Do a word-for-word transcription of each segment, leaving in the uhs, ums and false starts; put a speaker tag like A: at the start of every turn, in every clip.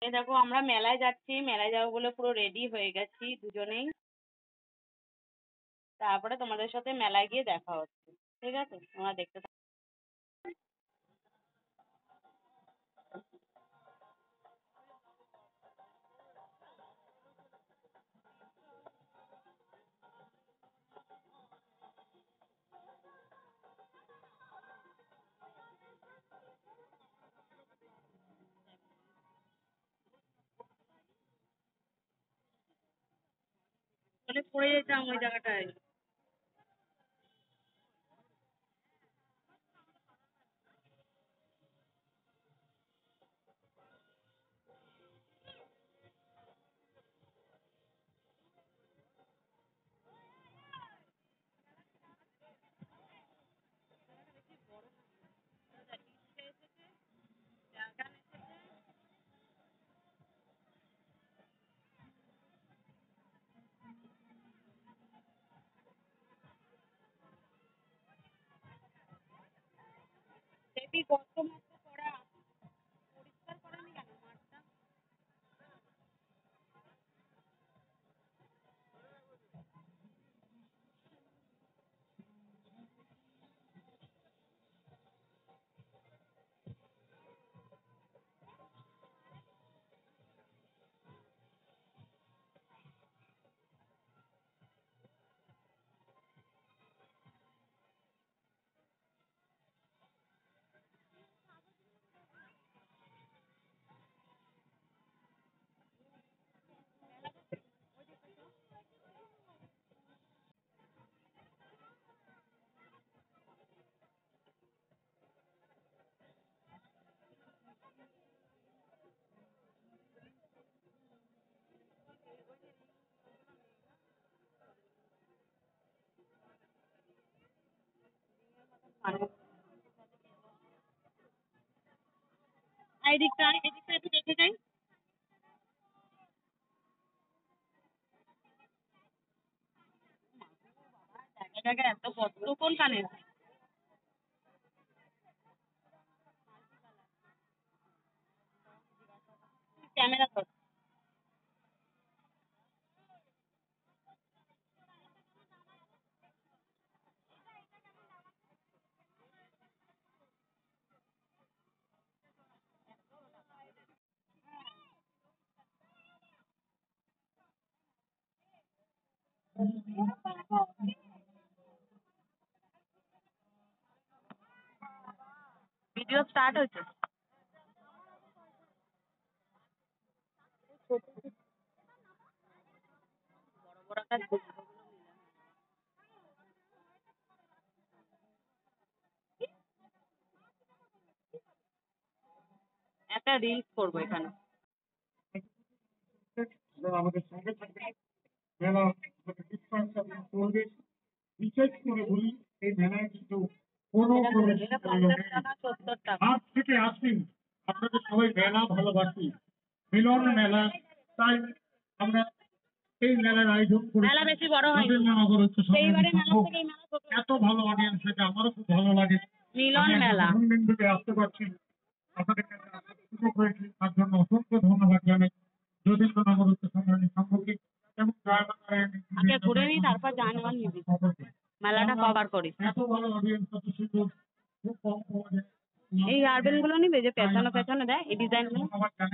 A: এই দেখো আমরা মেলায় যাচ্ছি, মেলায় যাবো বলে পুরো রেডি হয়ে গেছি দুজনেই। তারপরে তোমাদের সাথে মেলায় গিয়ে দেখা হচ্ছে, ঠিক আছে? তোমরা দেখতে থাকো। তাহলে পড়ে যেতাম ওই জায়গাটায়। দেবী গর্ত মর্ত করা, পরিষ্কার করেনি কেন মাঠটা? এই দিকটা এদিকটা একটু দেখে যাই। জায়গা জায়গা এত কষ্ট কোন কানে? ক্যামেরা ধর। ভিডিও স্টার্ট হচ্ছে। বড় বড় একটা একটা রিলস করবো এখানে।
B: আমাদের সঙ্গে থাকবে মেলা পরিবেশ বিশেষ করে বলি এই মেলায় কিন্তু কোনো আজ থেকে আসবেন আপনাদের সবাই মেলা ভালোবাসি, মিলন মেলা, তাই আমরা এই মেলার আয়োজন করি।
A: মেলা বেশি বড় হয়
B: নগর হচ্ছে এত ভালো অডিয়েন্স থেকে আমারও খুব ভালো লাগে।
A: মিলন মেলা
B: বিন্দুতে আসতে পারছি, আপনাদের কাছে সুযোগ হয়েছে তার জন্য অসংখ্য ধন্যবাদ জানাই। যতীন্দ্রনগর হচ্ছে সংগ্রামী সাংবাদিক এবং
A: আগে ঘুরে নি তারপর জানবার নিবি মেলাটা কভার করিস।
B: এত ভালো অডিয়েন্স কত সুন্দর, খুব কম পাওয়া যায়।
A: এই গার্ডেন গুলো নিবে যে পেছনে পেছনে দেয় এই ডিজাইন গুলো।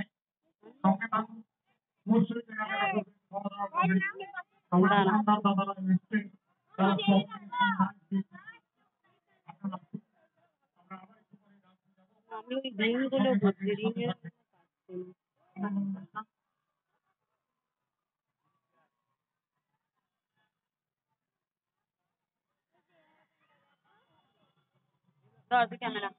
A: আমি ওই রিং গুলো বুঝছি, রিং এর ক্যামেরা।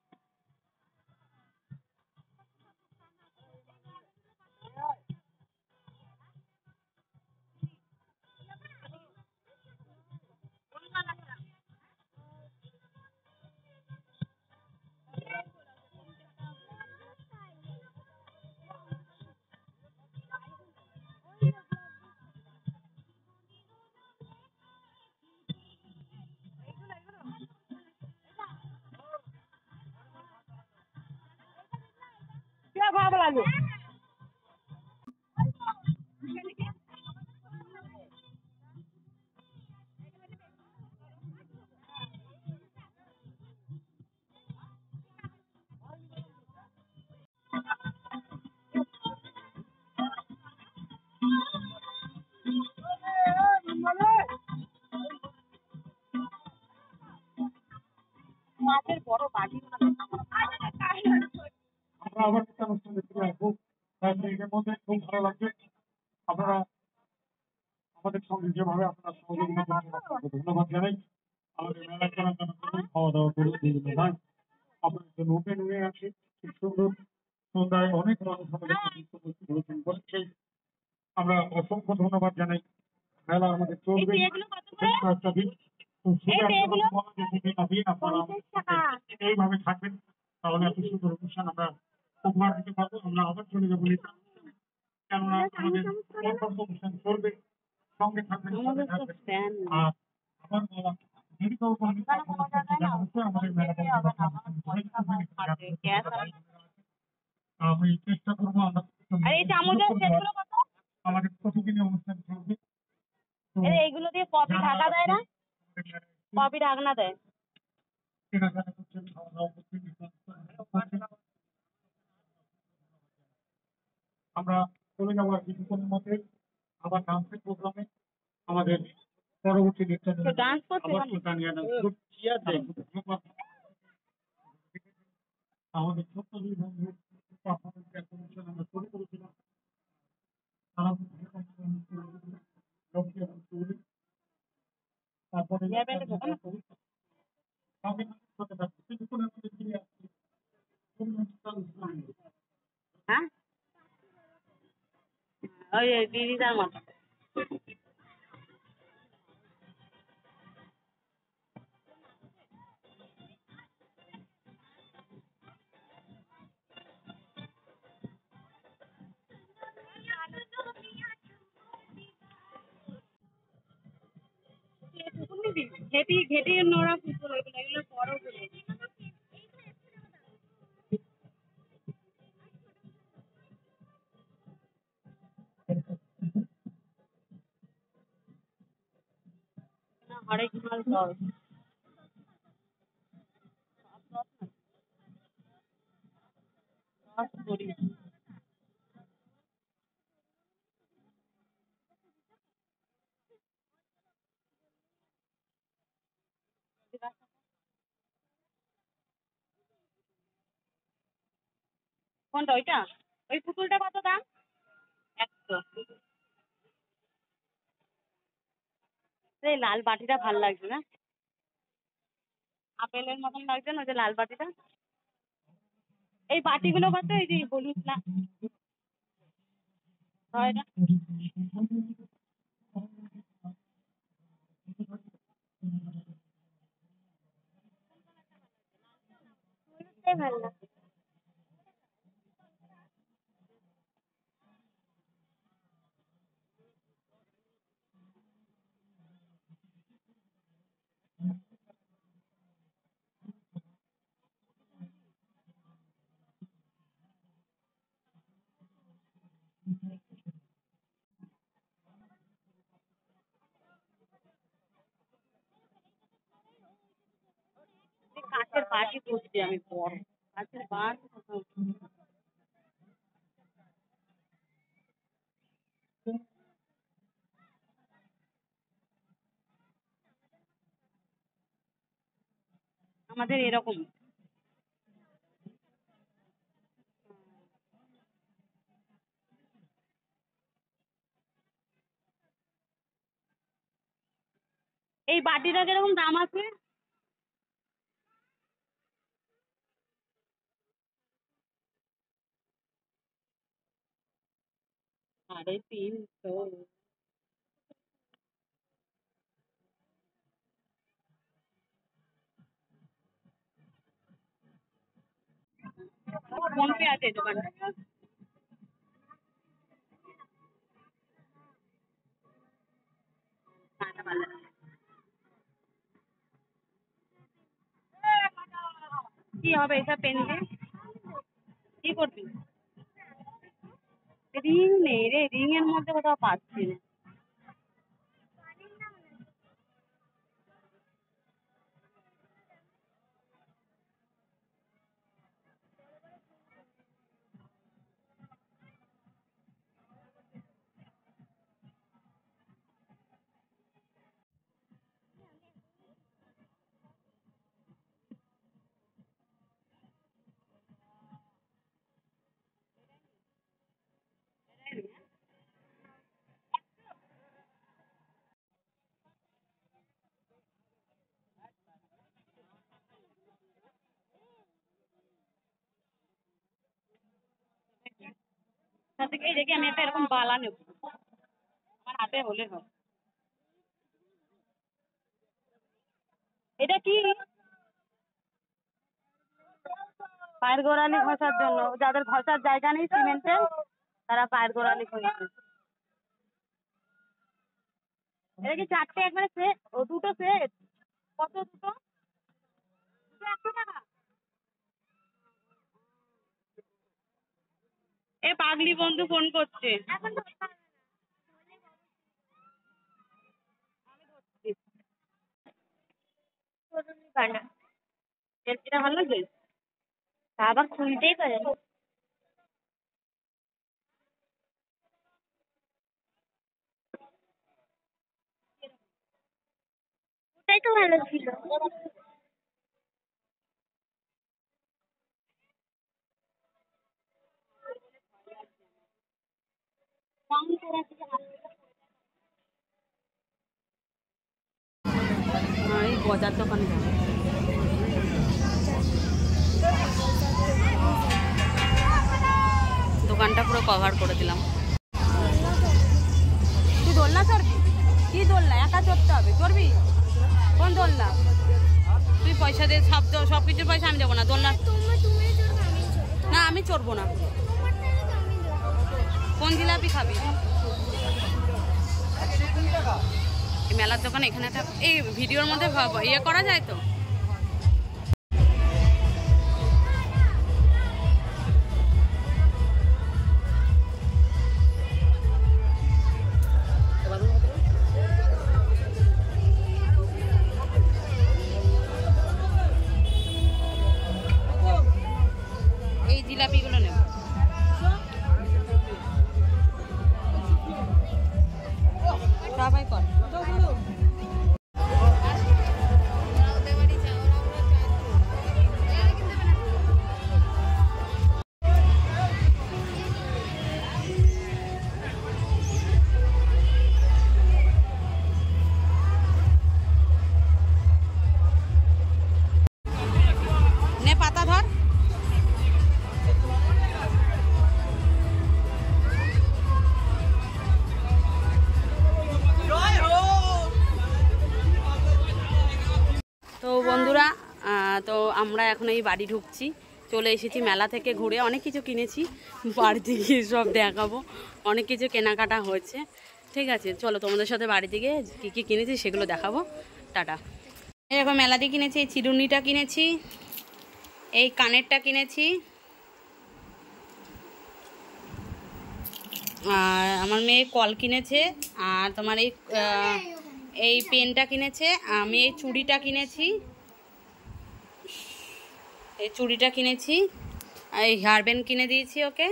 A: ভালো লাগে।
B: এর মধ্যে খুব ভালো লাগছে। আপনারা আমাদের সঙ্গে যেভাবে আপনারা সহযোগিতা করছেন আপনাকে ধন্যবাদ জানাই। আমাদের মেলায় করার জন্য প্রচুর খাওয়া দাওয়া করে বিভিন্ন ভাই আপনাদের জন্য ওপেন হয়ে আছে। খুব সুন্দর সন্ধ্যায় অনেক মানুষ আমাদের ঘুরেছেন বলছেই আমরা অসংখ্য ধন্যবাদ জানাই। মেলা আমাদের
A: এই
B: চলবে
A: পেয়েগুলো কত করে?
B: বেশ কয়েকটা দিন। খুব
A: এই
B: সুন্দর
A: পেয়েগুলো
B: বলা যে দিন না দিন আপনারা আমাদের সাথে এইভাবে থাকবেন তাহলে এত সুন্দর অনুষ্ঠান আমরা উপহার দিতে পারবো। আমরা আবার চলে যাবো নেতা অনুষ্ঠানে। কেননা আমাদের পরপর অনুষ্ঠান চলবে, সঙ্গে থাকবেন সাথে
A: আমাদের তো
B: থাকবেন।
A: ফ্যান
B: আর আমার বলা দীর্ঘ উপনীত আপনাদের সাথে দেখা হচ্ছে আমাদের মেলা আমি চেষ্টা করবো আমরা
A: আর এই চামচের সেটগুলো কত?
B: আমাদের প্রতিদিনের অনুষ্ঠান চলবে। তো
A: এই এইগুলো দিয়ে কফি ঢাকা দেয় না? কফি ঢাকনা দেয়।
B: কেনাকাটা করছেন, খাওয়া দাওয়া করছেন, distance করছেন। আমরা চলে যাবো আর কিছুক্ষণের মধ্যে আবার ডান্সের প্রোগ্রামে আমাদের পরবর্তী নৃত্য
A: তো ডান্স করছে
B: আবার
A: কেন?
B: সুলতানিয়া ডান্স গ্রুপ আমাদের ছোট্ট দুই বন্ধু পারফরমেন্স একটা অনুষ্ঠান আমরা শুরু করেছিলাম। তারা লক্ষ্মী এবং চৌধুরী। তারপরে
A: ইয়ার ব্যান্ডে ঢোকে না?
B: সঙ্গে সাথে থাকছে কিছুক্ষণের মধ্যে ফিরে আসছি।
A: হ্যাঁ? ওই দিদিদার মতো। ঘেটি ঘেটি নোড়া ফুটবল এগুলো এগুলো বড় গুলো। না হরেক মাল দশ। দশ কুড়ি। কোনটা ওইটা? ওই পুতুলটা কত দাম? একশো। এই লাল বাটিটা ভাল লাগছে না? আপেলের মতন লাগছে না ওই যে লাল বাটিটা? এই বাটিগুলো কত? এই যে হলুদ না হয় না? হলুদটাই ভালো লাগে। এই কাঁচের বাটি খুঁজছি আমি বড়। কাঁচের বাটি কোথাও? আমাদের এরকম। এই বাটিটা কিরকম দাম আছে? সাড়ে তিনশো। ফোন পে আছে এই দোকানটা। কাঁচা ভালো লাগে। কি হবে এসব পেন দিয়ে? কি করবি? রিং নেই রে, রিং এর মধ্যে কোথাও পাচ্ছি না। থেকেই দেখি আমি একটা এরকম বালা নেব, আমার হাতে হলে হয়। এটা কি? পায়ের গোড়ালি ঘষার জন্য, যাদের ঘষার জায়গা নেই সিমেন্টের তারা পায়ের গোড়ালি ঘষে। এটা কি চারটে একবারে সেট? ও দুটো সেট? কত দুটো? দুটো একশো টাকা? এ পাগলি বন্ধু ফোন করছে। এটা ভালো লাগবে? আবার খুলতেই পারে না। ওটাই তো ভালো ছিল। এই গজার দোকানে যাবো। দোকানটা পুরো কভার করে দিলাম। তুই দোলনা চড়বি? কি দোলনা? একা চড়তে হবে। চড়বি? কোন দোলনা? তুই পয়সা দিয়ে সব সব কিছুর পয়সা আমি দেবো না। দোলনা না, আমি চড়বো না। কোন জিলাপি খাবি? এই মেলার দোকান এখানে একটা, এই ভিডিওর মধ্যে ইয়ে করা যায় তো? এই জিলাপিগুলো নেব। সবাই কর। নে পাতা ধর। তো বন্ধুরা, তো আমরা এখন এই বাড়ি ঢুকছি। চলে এসেছি মেলা থেকে ঘুরে, অনেক কিছু কিনেছি, বাড়িতে গিয়ে সব দেখাবো। অনেক কিছু কেনাকাটা হয়েছে, ঠিক আছে। চলো তোমাদের সাথে বাড়িতে গিয়ে কী কী কিনেছি সেগুলো দেখাবো। টাটা। এরকম মেলা দিয়ে কিনেছি, এই চিরুনিটা কিনেছি, এই কানেরটা কিনেছি, আর আমার মেয়ে কল কিনেছে, আর তোমার এই এই পেনটা কিনেছে, আমি এই চুড়িটা কিনেছি, এই চুড়িটা কিনেছি, এই হেয়ার ব্যান্ড কিনে দিয়েছি ওকে,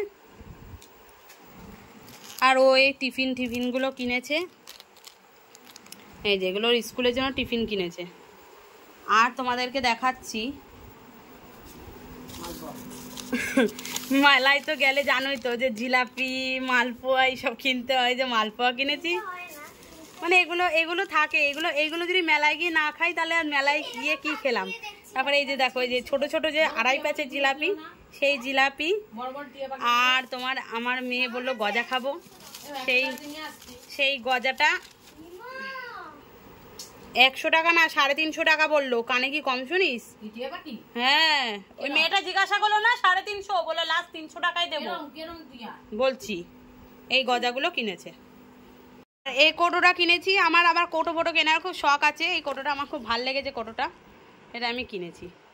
A: আর ও এই টিফিন টিফিনগুলো কিনেছে, এই যেগুলোর স্কুলের জন্য টিফিন কিনেছে। আর তোমাদেরকে দেখাচ্ছি, মেলায় তো গেলে জানোই তো যে জিলাপি মালপোয়া এইসব কিনতে হয়, যে মালপোয়া কিনেছি। মানে এগুলো এগুলো থাকে, এগুলো এগুলো যদি মেলায় গিয়ে না খাই তাহলে আর মেলায় গিয়ে কি খেলাম। তারপরে এই যে দেখো, এই যে ছোট ছোট যে আড়াই প্যাচের জিলাপি, সেই জিলাপি। আর তোমার আমার মেয়ে বললো গজা খাবো, সেই সেই গজাটা একশো টাকা না সাড়ে তিনশো টাকা বললো। কানে কি কম শুনিস? হ্যাঁ, ওই মেয়েটা জিজ্ঞাসা করলো না, সাড়ে তিনশো বলে লাস্ট তিনশো টাকায় দেবো বলছি। এই গজাগুলো কিনেছে। এই কোটোটা কিনেছি, আমার আবার কোটো ফোটো কেনার খুব শখ আছে। এই কোটোটা আমার খুব ভালো লেগেছে, কোটোটা এটা আমি কিনেছি।